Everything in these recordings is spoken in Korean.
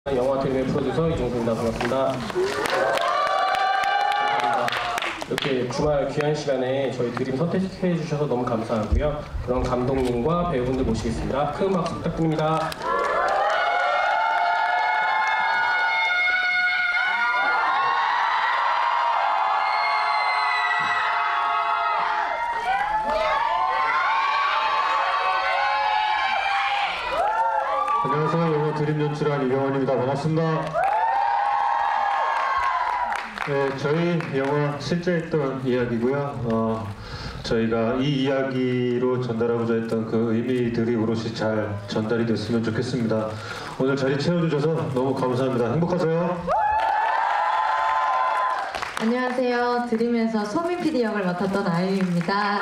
영화 드림의 프로듀서 이종수입니다. 반갑습니다. 이렇게 주말 귀한 시간에 저희 드림 선택해 주셔서 너무 감사하고요. 그런 감독님과 배우분들 모시겠습니다. 큰 박수 부탁드립니다. 안녕하세요. 영화 드림 연출한 이병헌입니다. 반갑습니다. 네, 저희 영화 실제 했던 이야기고요. 저희가 이 이야기로 전달하고자 했던 그 의미들이 오롯이 잘 전달이 됐으면 좋겠습니다. 오늘 자리 채워주셔서 너무 감사합니다. 행복하세요. 안녕하세요. 드림에서 소민 PD 역을 맡았던 아이유입니다.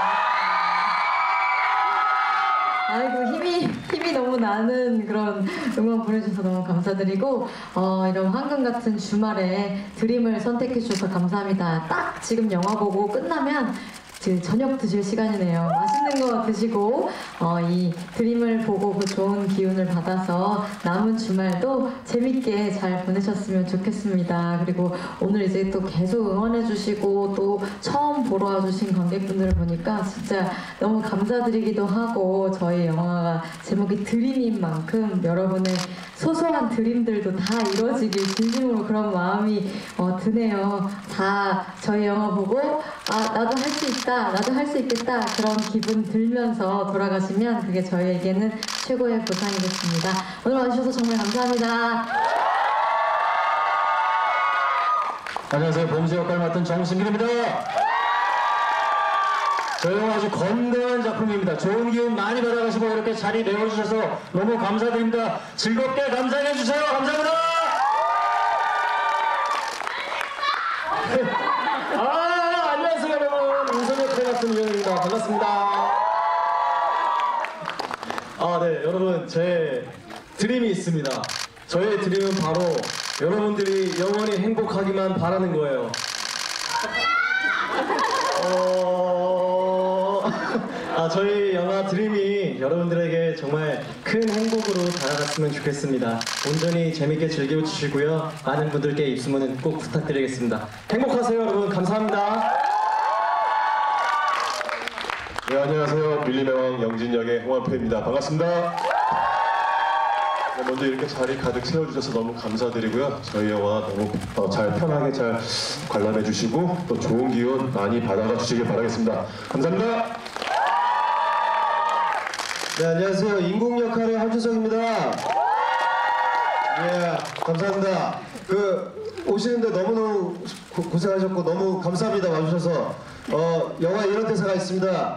아이고 힘이 너무 나는 그런 응원 보내주셔서 너무 감사드리고 이런 황금 같은 주말에 드림을 선택해 주셔서 감사합니다. 딱 지금 영화 보고 끝나면 저녁 드실 시간이네요. 맛있는 거 드시고 이 드림을 보고 그 좋은 기운을 받아서 남은 주말도 재밌게 잘 보내셨으면 좋겠습니다. 그리고 오늘 이제 또 계속 응원해 주시고 또 처음 보러 와주신 관객분들을 보니까 진짜 너무 감사드리기도 하고, 저희 영화가 제목이 드림인 만큼 여러분의 소소한 드림들도 다 이루어지길 진심으로 그런 마음이 드네요. 다 저희 영화 보고 나도 할 수 있다, 나도 할 수 있겠다, 그런 기분 들면서 돌아가시면 그게 저희에게는 최고의 보상이겠습니다. 오늘 와주셔서 정말 감사합니다. 안녕하세요. 범수 역할 맡은 정승길입니다. 저희 영화 아주 건강한 작품입니다. 좋은 기운 많이 받아가시고 이렇게 자리 메워주셔서 너무 감사드립니다. 즐겁게 감상해주세요. 감사합니다. 안녕하세요 여러분. 우선 역할 맡은 이현입니다. 반갑습니다. 네, 여러분, 제 드림이 있습니다. 저의 드림은 바로 여러분들이 영원히 행복하기만 바라는 거예요. 저희 영화 드림이 여러분들에게 정말 큰 행복으로 다가갔으면 좋겠습니다. 온전히 재밌게 즐겨주시고요. 많은 분들께 입소문 꼭 부탁드리겠습니다. 행복하세요, 여러분. 감사합니다. 네, 안녕하세요. 밀림의 왕 영진역의 홍한표입니다. 반갑습니다. 네, 먼저 이렇게 자리 가득 채워주셔서 너무 감사드리고요. 저희 영화 너무 잘 편하게 잘 관람해 주시고 또 좋은 기운 많이 받아가 주시길 바라겠습니다. 감사합니다. 네, 안녕하세요. 인공 역할의 한준석입니다. 예, 감사합니다. 오시는데 너무너무 고생하셨고 너무 감사합니다. 와주셔서. 영화에 이런 대사가 있습니다.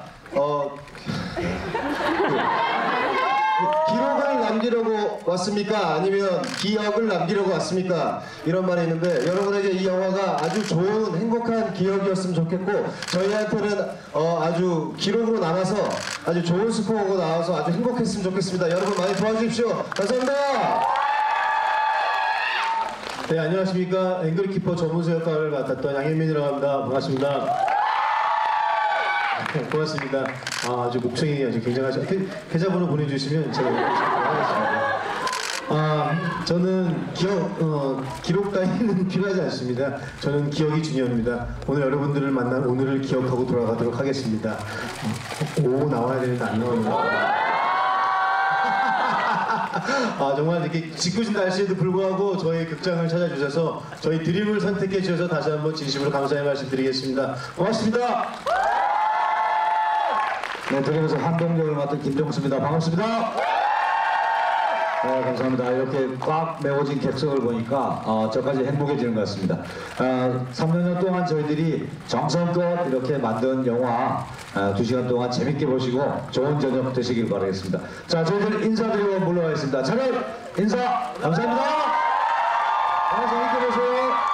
기록을 남기려고 왔습니까? 아니면 기억을 남기려고 왔습니까? 이런 말이 있는데, 여러분에게 이 영화가 아주 좋은 행복한 기억이었으면 좋겠고, 저희한테는 아주 기록으로 남아서 아주 좋은 스코어가 나와서 아주 행복했으면 좋겠습니다. 여러분 많이 도와주십시오. 감사합니다. 네, 안녕하십니까. 앵글키퍼 전문수 역할을 맡았던 양현민이라고 합니다. 반갑습니다. 고맙습니다. 아주 목청이 아주 굉장하죠. 계좌번호 보내주시면 제가 하겠습니다. 저는 기록 따위는 필요하지 않습니다. 저는 기억이 중요합니다. 오늘 여러분들을 만난 오늘을 기억하고 돌아가도록 하겠습니다. 오 나와야 되는데 안 나오네요. 정말 이렇게 짓궂은 날씨에도 불구하고 저희 극장을 찾아주셔서 저희 드림을 선택해 주셔서 다시 한번 진심으로 감사의 말씀드리겠습니다. 고맙습니다. 네, 드림에서 한동역을 맡은 김정수입니다. 반갑습니다. 네, 감사합니다. 이렇게 꽉 메워진 객석을 보니까 저까지 행복해지는 것 같습니다. 3년 동안 저희들이 정성껏 이렇게 만든 영화 2시간 동안 재밌게 보시고 좋은 저녁 되시길 바라겠습니다. 자, 저희들 인사드리고 물러가겠습니다. 차렷 인사 감사합니다. 재밌게 보세요.